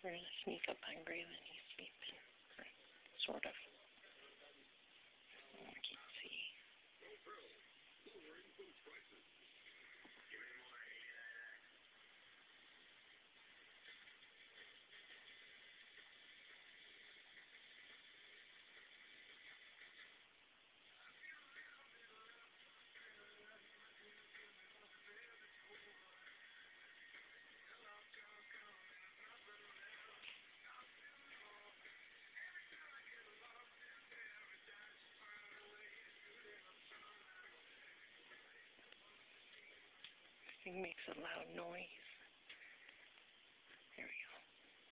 We're gonna sneak up on Graylin. He's sleeping. Sort of. I can't see. This thing makes a loud noise.